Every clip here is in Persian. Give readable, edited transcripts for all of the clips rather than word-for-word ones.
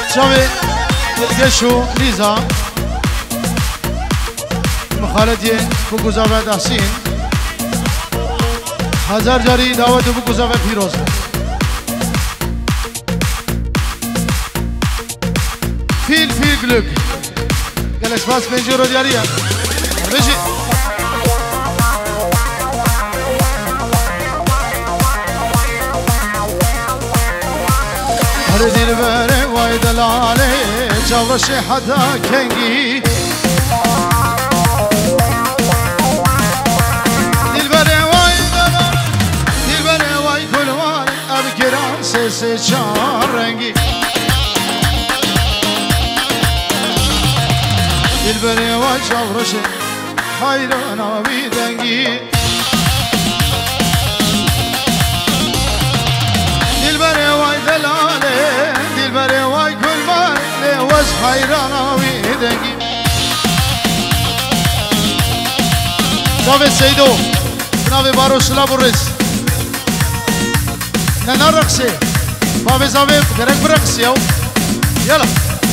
شوي القشو ليزا مخالدي بوكو زافا داسين هزار جاري دعوت بوكو زافا فيروز فيل جلوك قال اسباس بنجورو دياريا بيجي هردي الباري وايد العالي جاوشي حدا كنجي دلبري وايد العالي دلبري وايد كل واري ابكران سيسي شار رنجي دلبري وايد جاوشي حيرانا بيدنجي دلبري وايد العالي دلبري وايد كل واري لوز حيرانا بيدنجي زاوي سيدو زاوي باروش لابوريس نانا رقصي بابي زاوي درك برقص يو يلا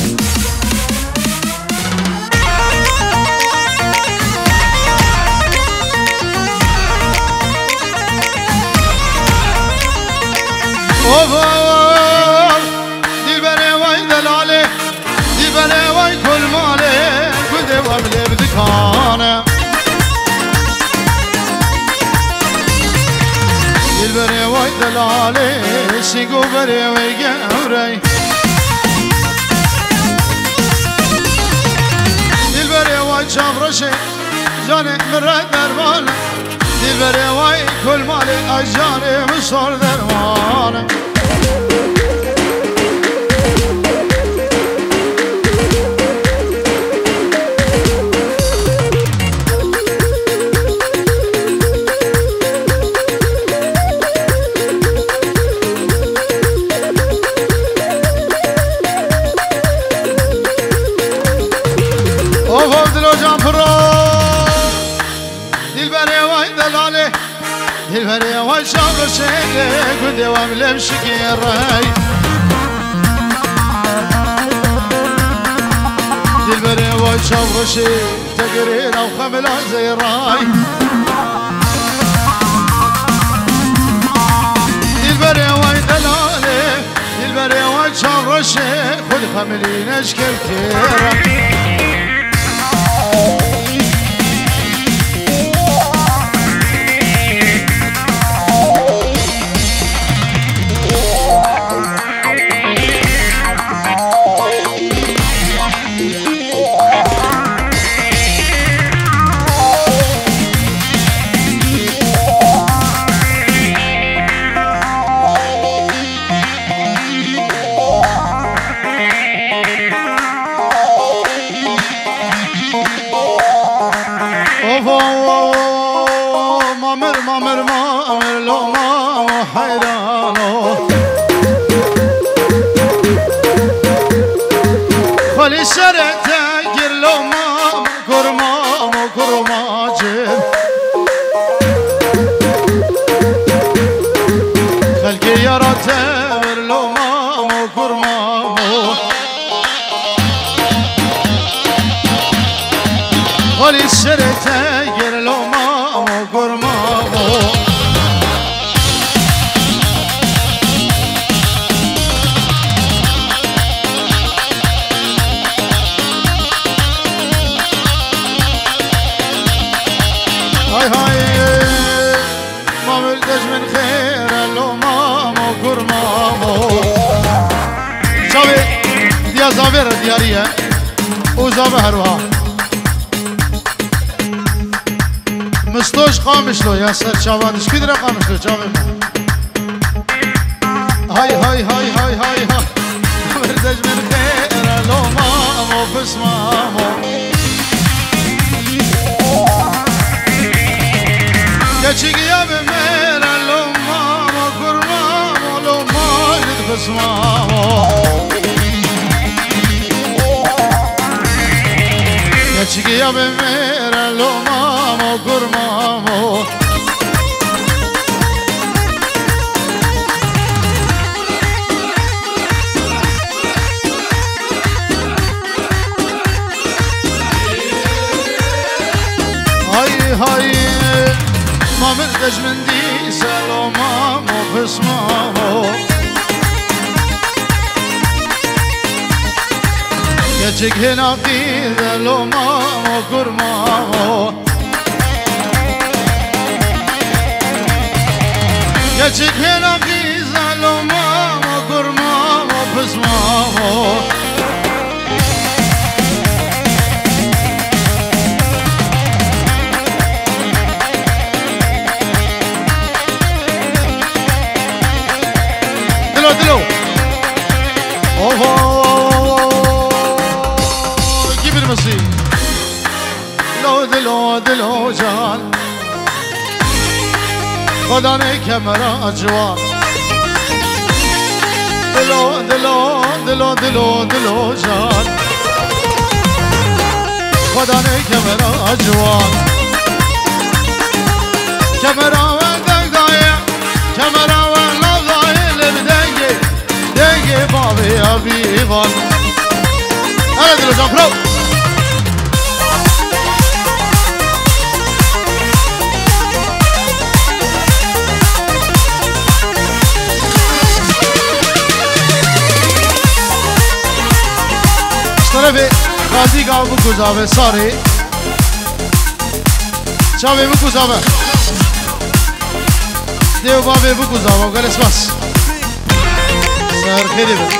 اوه دلبري وايد العالي دلبري وايد كل مالي كل وابلي بدكانه دلبري وايد العالي شيقو بري ويقمري دلبري وايد شاف رشي جاني مرد دربانه دلبري وايد كل مالي اجاني مصور دربانه دلبري وايد شاف رشيقي كل واملي بشكيري دلبري وايد شاف رشيق تقرير او خملة زي الراي دلبري وايد دلالي دلبري وايد شاف رشيق خذ خملين اشكال كيري مامر لو مامو حيرانو خلي الشرع تاجر لو مامو كرماجر خلقي يرى تامر لو مامو كرمامو خلي الشرع تاجر لو مامو كرمامو هاي ما بلدش من خير لو مامو كرمامو شوي ديا زافير ديارية وزافهروها مستوش قامشلو يا سر شاوانش كدرا قامشلو شاوي هاي هاي هاي هاي هاي ما بلدش من خير لو مامو بسمامو يا بميرا لو مامو كرمامو لو ماجد بسمامو يا بميرا لو مامو كرمامو ما مردج من دي سلامة مو بسمه يجيك هنا في ذلومة مو كرمه يجيك هنا في ظلمة وقرمة وبسمة دلو دلو جيب المصير دلو دلو دلو جان خدا نه کمرا جوان دلو دلو دلو دلو دلو جان خدا نه کمرا جوان کمرا و دنگای کمرا و لغای لبدنگی دنگی بابی حبیبان هلا دلو جان برو طرف غازی گاو بگذابه ساری چاوه بگذابه دیو بابه بگذابه گلس بس سر خیلی بر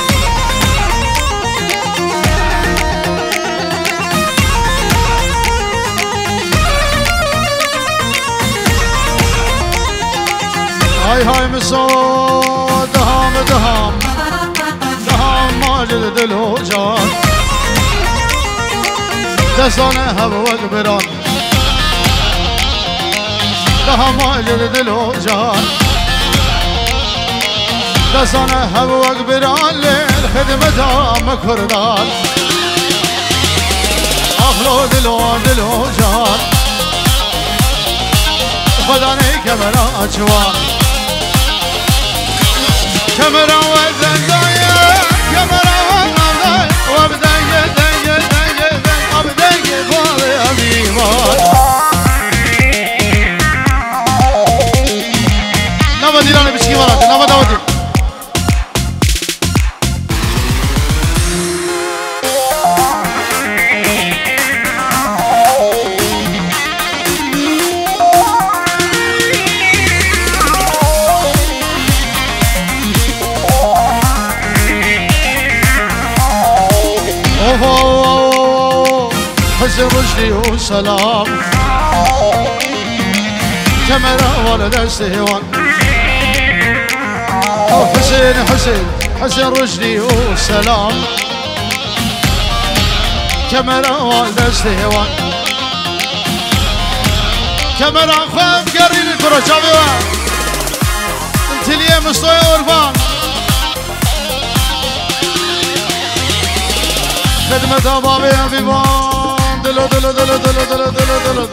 های های مسا دهام دهام دهام ماجد دلو جان دستانه هوا و بران ده ماجد دلو جان دستانه هوا و بران لیل خدمت آم کردان اخلو دلو دلو جان خدا نه کمرا جوان کمرا و زندای کمرا و نمدای و بدنگ دنگ بدنگی بابی حبیبان نبا دیرانه بچکی باراته نبا داودی حسن رشدي وسلام كاميرا ولد استهوان حسين حسين حسن رشدي وسلام كاميرا ولد استهوان كاميرا خواب قريب الكرة شابيوه انت ليه مستوى ورفان خدمة بابي حبيبان دلو دلو دلو دلو دلو دلو دلو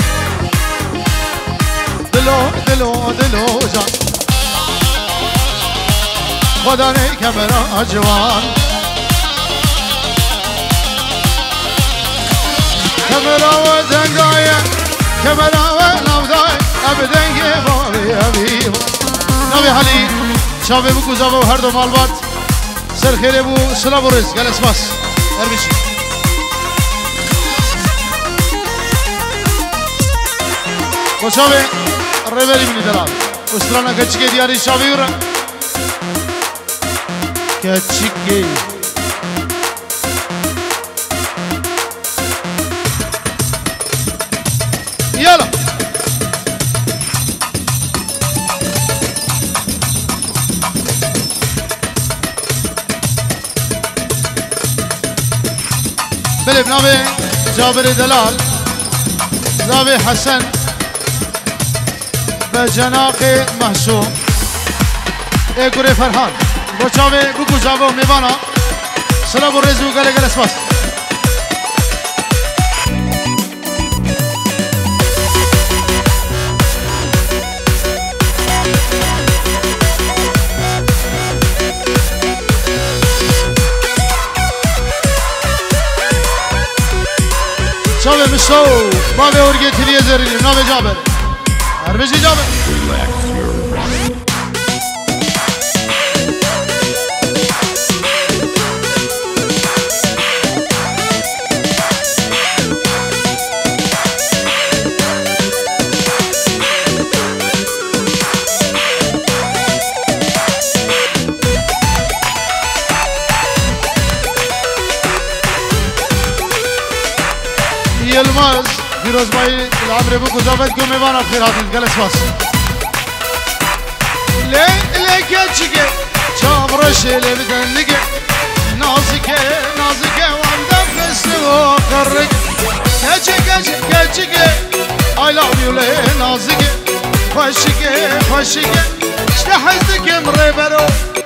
دلو دلو دلو جان خدا نه کمرا جوان کمرا و دنگای کمرا و نمدای ابدنگی بابی حبیب نبی حالی شابه بو گذابه و هر دو مالبات سر خیره بو سلام و رزق گل اسماس اربیشی وشابه ريبري من دلال وسترانا كتشكي دياري شابيورا كتشكي يلا بلي بنابي جابر دلال زابي حسن بجناق محسوم ايقوري فرحان بوچاوه بو گزاوه میوانا سلام و رزو گله گله سپاس چاوه مشتو باوه ارگه تریه زرینی ناوه جابر بيجي جابر يلمز فيروز باي العمري بوكو زابتكم ميبانا بخير هاتي تقلس باس ليه كتشكي شامرش اللي بدنقي نازكي وعندك خسو قرق كتشكي I love you ليه نازكي خشكي اشتحزك مريبرو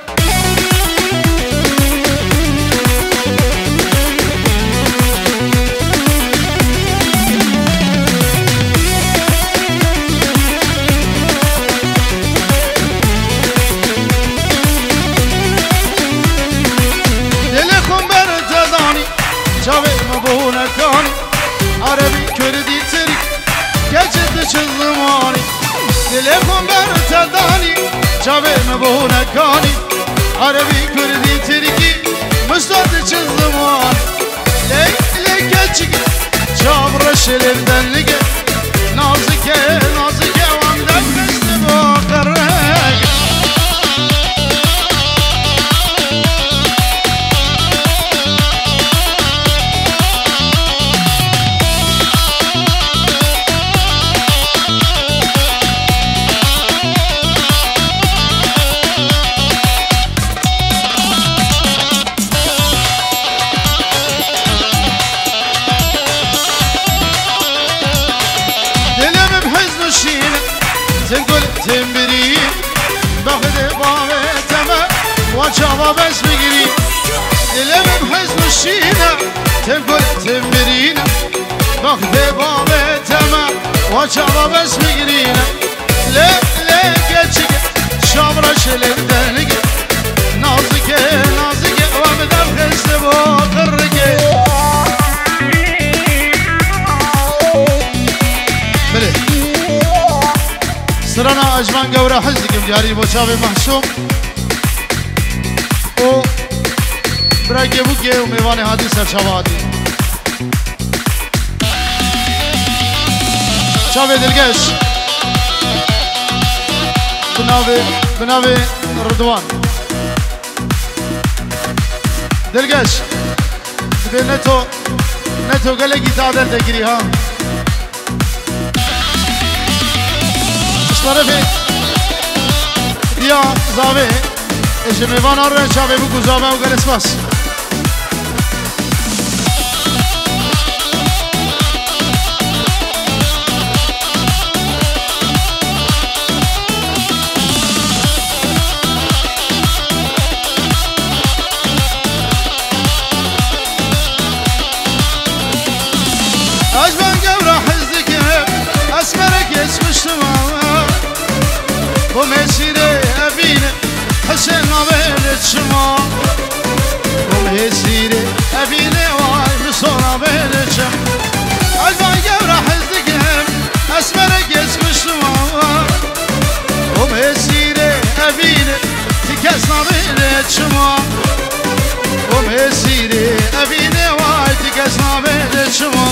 كاني عربي كردي ترك كجد شزماني تليفون برتداني جابي مبونا كاني عربي كردي تركي مستد شزماني ليه كجد جاب رشل بدنلقى نازكي وعندك مستبو قرق تنقل تنبري باخذ بابتما وجابا بس بقري اللي بحزن الشينة تنقل تنبرينا باخذ بابتما وجابا بس بقرينا ليه كتشك شابرش لندنك نازك ومدر خسب وقرقي سرنا اجمان قورا حزكم جاري بوشابي محسوم و براكي بوكي وميواني هادي سرشابادي شابي دلقش بناوي رضوان دلقش نتو قلقي تعدل تقري ها طرفي يا زاوي ايش ميوان اور شابي بوكو زاوي وقلس بس اجبان قبر حزك اسمرك اسمشتما ومسيري أبينا حسين نبيل الشما ومسيري أبينا واي مصور نبيل الشم البان قبر حزقهم أسمرك اسم الشما ومسيري أبينا تكس نبيل الشما ومسيري أبينا واي تكس نبيل الشما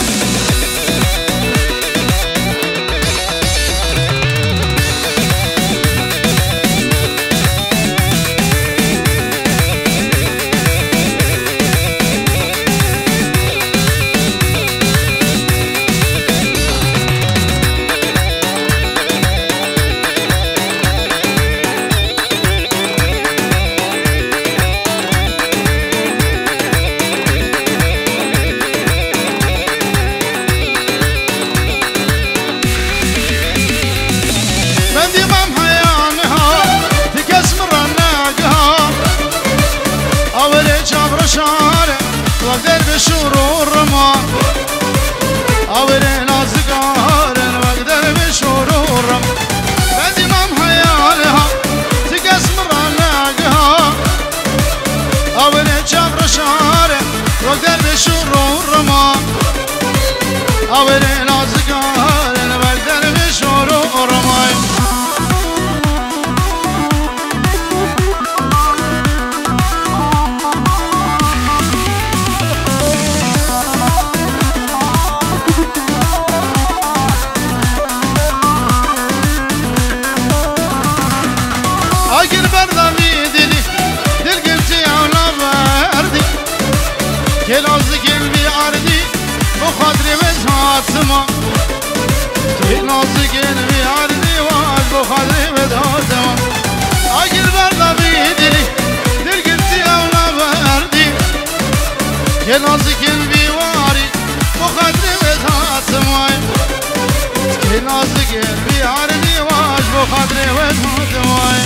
اگر بردمی دلی دل گلتی اولا بردی کلازی گل بی عردی بخاطری بدهاتما کلازی گل بی عردی واج بخاطری بدهاتما اگر بردمی دلی دل گلتی اولا بردی کلازی گل بی واری بخاطری بدهاتما کلازی گل بی عردی واج بخاطری بدهاتما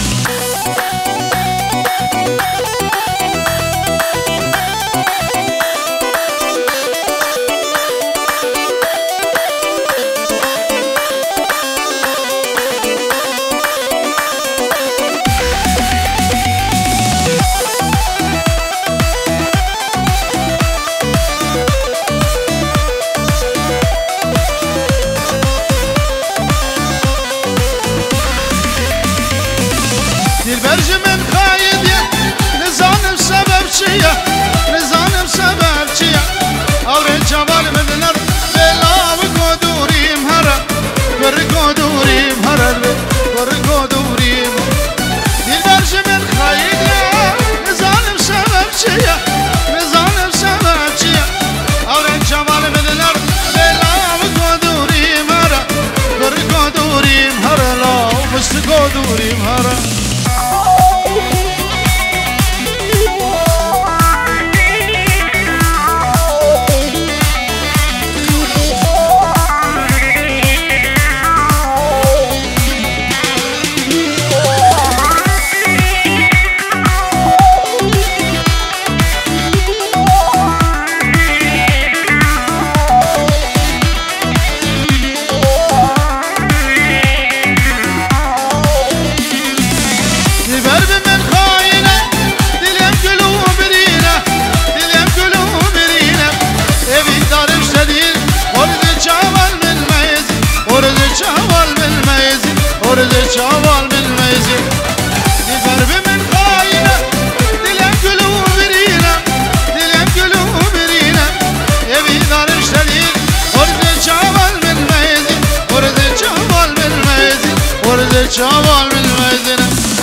برج من خايدية نزانم سبب چيا نزانم سبب چيا اوري جمال من الارض بلا بقدوريم هرا برقدوريم هرا برقدوريم البرج من خايدية نزانم سبب چيا نزانم سبب چيا اوري جمال من الارض بلا بقدوريم هرا برقدوريم هرا لا بستقدوريم هرا شوال بالميزي البرب من خاينة دلم قلوب برينا دلم قلوب برينا يبي دار الشديد ورد شوال بالميزي ورد شوال بالميزي ورد شوال بالميزي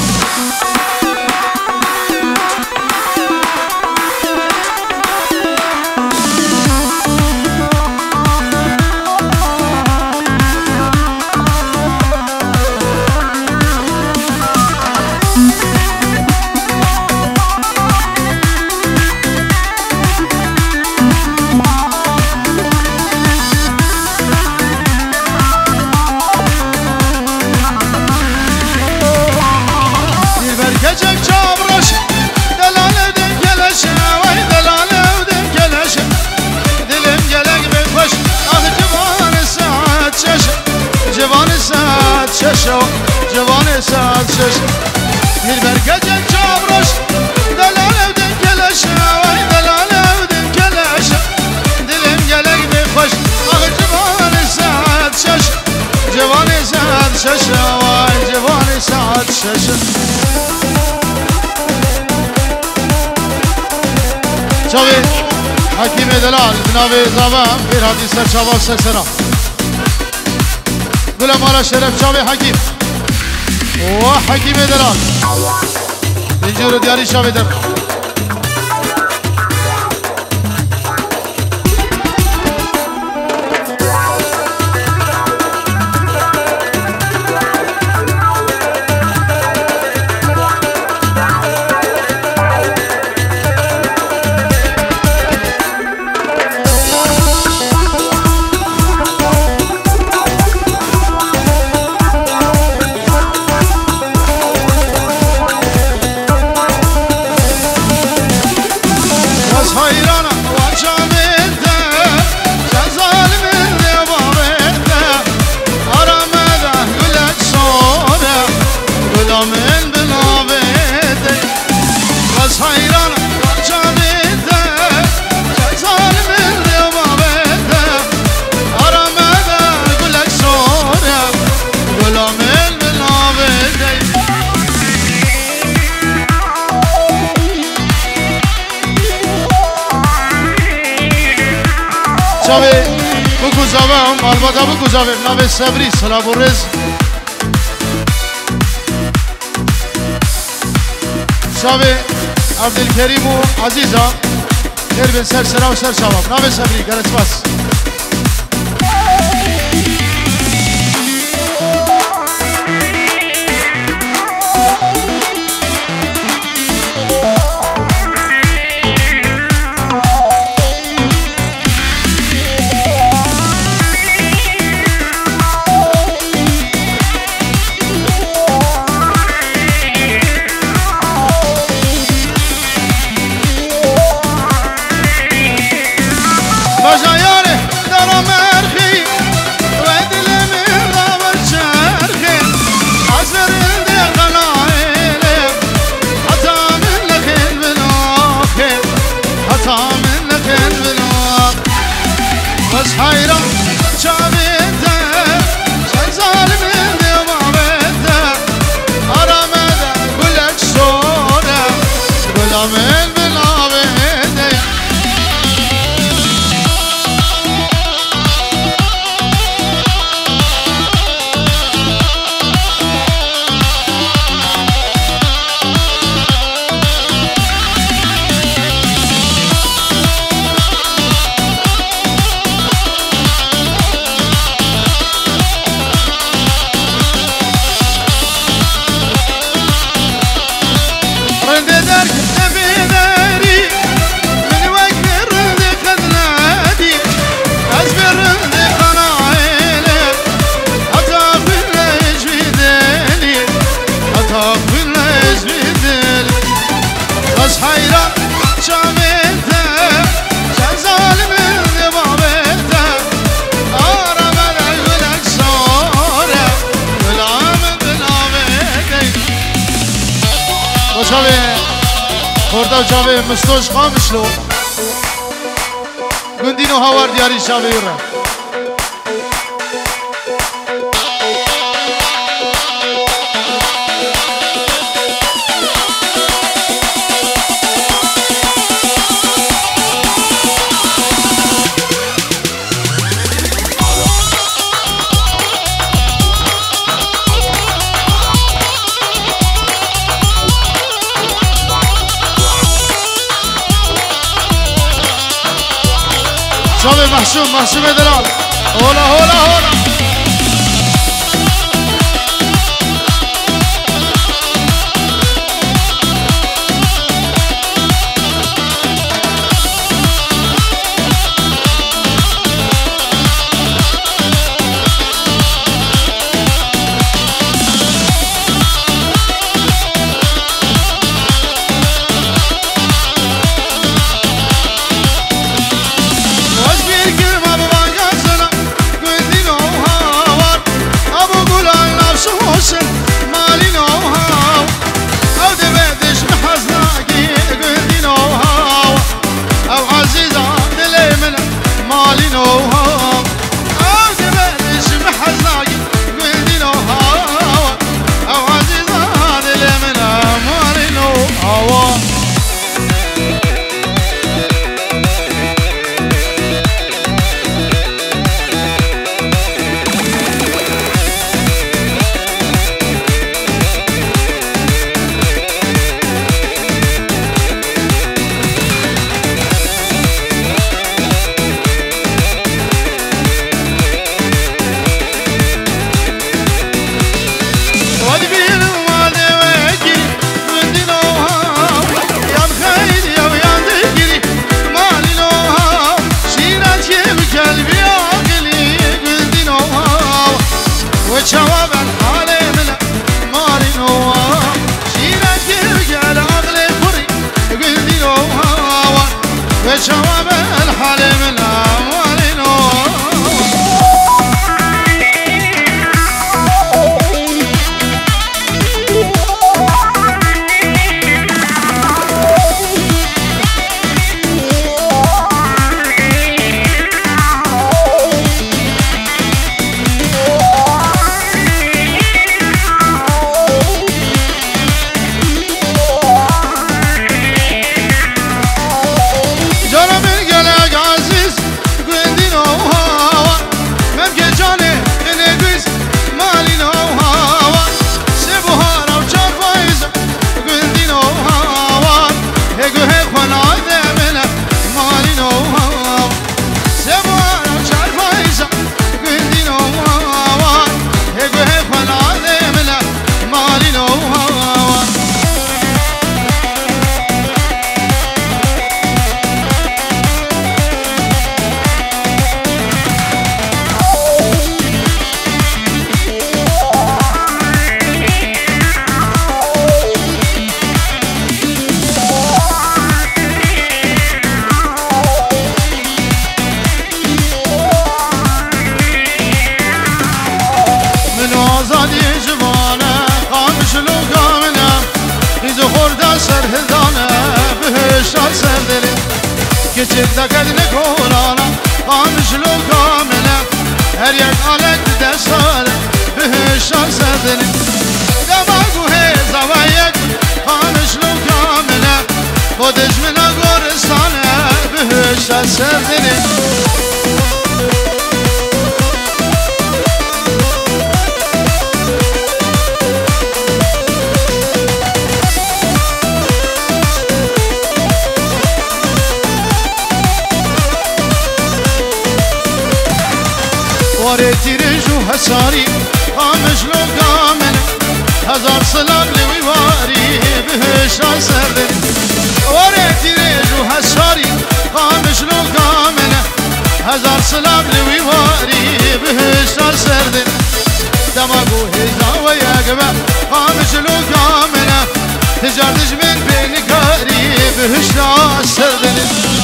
جوان ساعت شش دل برگجه چابرش دلاله و دل کلش وای دلاله و دل کلش دلم گلک بخوش آخه جوان ساعت شش جوان ساعت شش وای جوان ساعت شش چاوی حکیم دلال بناوی زبان پیر حدیث چاوال سکسنا گل مالا شرف چاوی حکیم و حکیم دلال اینجور دیاری شاوی در بگذارم البته بگذارم نام صبری سلام و رزق شابه عبدالکریم و عزیزا خیر بین سر سرا و سر شباب نام صبری گرچ بس خورده جاوه مستوش خامش لو گندینو هاور دیاری شاوه یورا شابه محشوم دلال هولا هولا هولا نچک دکد نکولانا قامشلو کاملا هر یک آلک دستاره بهشان سردنی دماغو هیزا و یک قامشلو کاملا خودش منا گورستانه بهشان سردنی واره تیرج و حساری قامش لو کامل هزار سلام لوی واری بهشان سردن واره تیرج و حساری قامش لو کامل هزار سلام لوی واری بهشان سردن دماغو هیزا و یگبه قامش لو کامل تجاردش من بینی کاری بهشان سردن